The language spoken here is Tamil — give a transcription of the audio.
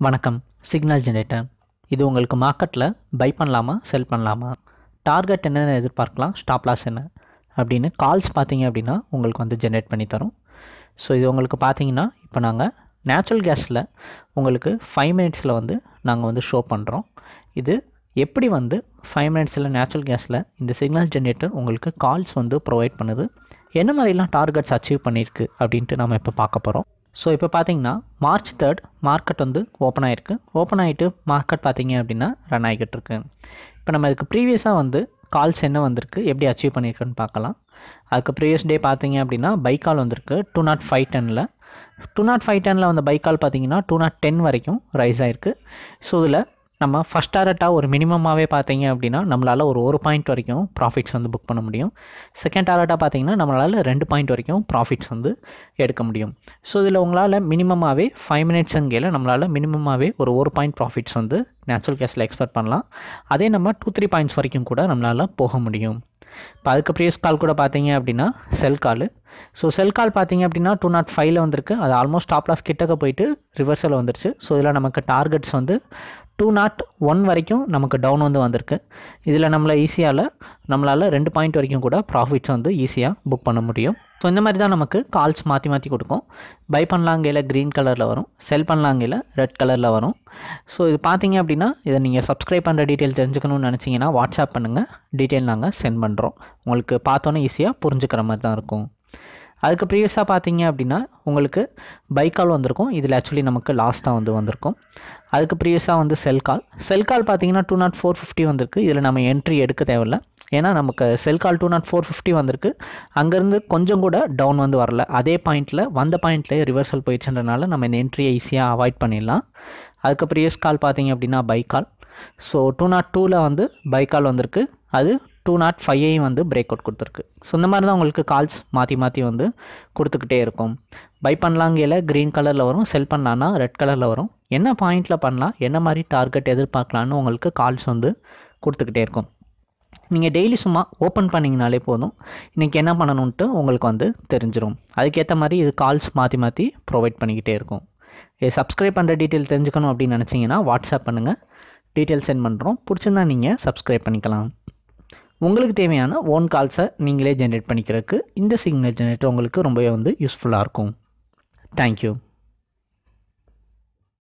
வணக்கம். சிக்னல் ஜெனரேட்டர் இது உங்களுக்கு மார்க்கெட்டில் பை பண்ணலாமா செல் பண்ணலாமா, டார்கெட் என்னென்ன எதிர்பார்க்கலாம், ஸ்டாப் லாஸ் என்ன அப்படின்னு கால்ஸ் பார்த்தீங்க அப்படின்னா உங்களுக்கு வந்து ஜென்ரேட் பண்ணி தரும். ஸோ இது உங்களுக்கு பார்த்தீங்கன்னா இப்போ நாங்கள் நேச்சுரல் கேஸில் உங்களுக்கு 5 மினிட்ஸில் வந்து நாங்கள் வந்து ஷோ பண்ணுறோம். இது எப்படி வந்து 5 மினிட்ஸில் நேச்சுரல் கேஸில் இந்த சிக்னல் ஜென்ரேட்டர் உங்களுக்கு கால்ஸ் வந்து ப்ரொவைட் பண்ணுது, என்ன மாதிரிலாம் டார்கெட்ஸ் அச்சீவ் பண்ணியிருக்கு அப்படின்ட்டு நம்ம இப்போ பார்க்க போகிறோம். ஸோ இப்போ பார்த்தீங்கன்னா March 3 மார்க்கெட் வந்து ஓப்பன் ஆகிருக்கு. ஓப்பன் ஆகிட்டு மார்க்கெட் பார்த்தீங்க அப்படின்னா ரன் ஆகிக்கிட்டு இருக்கு. இப்போ நம்ம இதுக்கு ப்ரீவியஸாக வந்து கால்ஸ் என்ன வந்திருக்கு, எப்படி அச்சீவ் பண்ணியிருக்குன்னு பார்க்கலாம். அதுக்கு ப்ரீவியஸ் டே பார்த்தீங்க அப்படின்னா பை கால் வந்திருக்கு 205.10. 205.10 வந்த பை கால் பார்த்தீங்கன்னா 210 வரைக்கும் ரைஸ் ஆகிருக்கு. ஸோ இதில் நம்ம ஃபஸ்ட் டாரட்டாக ஒரு மினிமமாகவே பார்த்தீங்க அப்படின்னா நம்மளால் ஒரு பாயிண்ட் வரைக்கும் ப்ராஃபிட்ஸ் வந்து புக் பண்ண முடியும். செகண்ட் டாரட்டாக பார்த்தீங்கன்னா நம்மளால் 2 பாயிண்ட் வரைக்கும் ப்ராஃபிட்ஸ் வந்து எடுக்க முடியும். ஸோ இதில் உங்களால் மினிமமாகவே 5 மினிட்ஸுங்கையில் நம்மளால் மினிமமாகவே ஒரு பாயிண்ட் ப்ராஃபிட்ஸ் வந்து நேச்சுரல் கேஸில் எக்ஸ்பெக்ட் பண்ணலாம். அதே நம்ம 2-3 பாயிண்ட்ஸ் வரைக்கும் கூட நம்மளால் போக முடியும். இப்போ அதுக்கு ப்ரீவியஸ் கால் கூட பார்த்தீங்க அப்படின்னா செல் கால். ஸோ செல் கால் பார்த்தீங்க அப்படின்னா 205 வந்திருக்கு. அது ஆல்மோஸ்ட் ஸ்டாப் லாஸ் கிட்டக்க போயிட்டு ரிவர்சல் வந்துருச்சு. ஸோ இதில் நமக்கு டார்கெட்ஸ் வந்து 201 வரைக்கும் நமக்கு டவுன் வந்து வந்திருக்கு. இதில் நம்மளால் 2 பாயிண்ட் வரைக்கும் கூட ப்ராஃபிட்ஸ் வந்து ஈஸியாக புக் பண்ண முடியும். ஸோ இந்த மாதிரி தான் நமக்கு கால்ஸ் மாற்றி கொடுக்கும். பை பண்ணலாங்கையில் க்ரீன் கலரில் வரும், செல் பண்ணலாங்கையில் ரெட் கலரில் வரும். ஸோ இது பார்த்தீங்க அப்படின்னா இதை நீங்கள் சப்ஸ்கிரைப் பண்ணுற டீட்டெயில் தெரிஞ்சுக்கணும்னு நினச்சிங்கன்னா வாட்ஸ்அப் பண்ணுங்கள், டீட்டெயில் நாங்கள் சென்ட் பண்ணுறோம். உங்களுக்கு பார்த்தோன்னே ஈஸியாக புரிஞ்சுக்கிற மாதிரி தான் இருக்கும். அதுக்கு ப்ரீவியஸாக பார்த்தீங்க அப்படின்னா உங்களுக்கு பை கால் வந்திருக்கும். இதில் ஆக்சுவலி நமக்கு லாஸ் தான் வந்து வந்திருக்கும். அதுக்கு ப்ரீவியஸாக வந்து செல் கால் பார்த்தீங்கன்னா 204.50 வந்திருக்கு. இதில் நம்ம என்ட்ரி எடுக்க தேவையில்லை, ஏன்னா நமக்கு செல் கால் 204.50 வந்திருக்கு. அங்கேருந்து கொஞ்சம் கூட டவுன் வந்து வரல. அதே பாயிண்ட்டில் வந்த பாயிண்ட்லேயே ரிவர்சல் போயிடுச்சுன்றனால நம்ம இந்த என்ட்ரியை ஈஸியாக அவாய்ட் பண்ணிடலாம். அதுக்கு ப்ரீவியஸ் கால் பார்த்தீங்க அப்படின்னா பை கால். ஸோ 202 வந்து பை கால் வந்திருக்கு. அது 205 வந்து பிரேக் அவுட் கொடுத்துருக்கு. ஸோ இந்த மாதிரி தான் உங்களுக்கு கால்ஸ் மாற்றி வந்து கொடுத்துக்கிட்டே இருக்கும். பை பண்ணலாங்கையில் க்ரீன் கலரில் வரும், செல் பண்ணலான்னா ரெட் கலரில் வரும். என்ன பாயிண்டில் பண்ணலாம், என்ன மாதிரி டார்கெட் எதிர்பார்க்கலான்னு உங்களுக்கு கால்ஸ் வந்து கொடுத்துக்கிட்டே இருக்கும். நீங்கள் டெய்லி சும்மா ஓப்பன் பண்ணிங்கனாலே போதும், இன்றைக்கி என்ன பண்ணணுன்ட்டு உங்களுக்கு வந்து தெரிஞ்சிடும். அதுக்கேற்ற மாதிரி இது கால்ஸ் மாற்றி ப்ரொவைட் பண்ணிக்கிட்டே இருக்கும். இது சப்ஸ்கிரைப் பண்ணுற டீட்டெயில் தெரிஞ்சுக்கணும் அப்படின்னு நினச்சிங்கன்னா வாட்ஸ்அப் பண்ணுங்கள், டீட்டெயில் சென்ட் பண்ணுறோம். பிடிச்சிருந்தா நீங்கள் சப்ஸ்கிரைப் பண்ணிக்கலாம். உங்களுக்கு தேவையான ஓன் கால்ஸை நீங்களே ஜென்ரேட் பண்ணிக்கிறதுக்கு இந்த சிக்னல் ஜெனரேட்டர் உங்களுக்கு ரொம்பவே வந்து யூஸ்ஃபுல்லாக இருக்கும். தேங்க்யூ.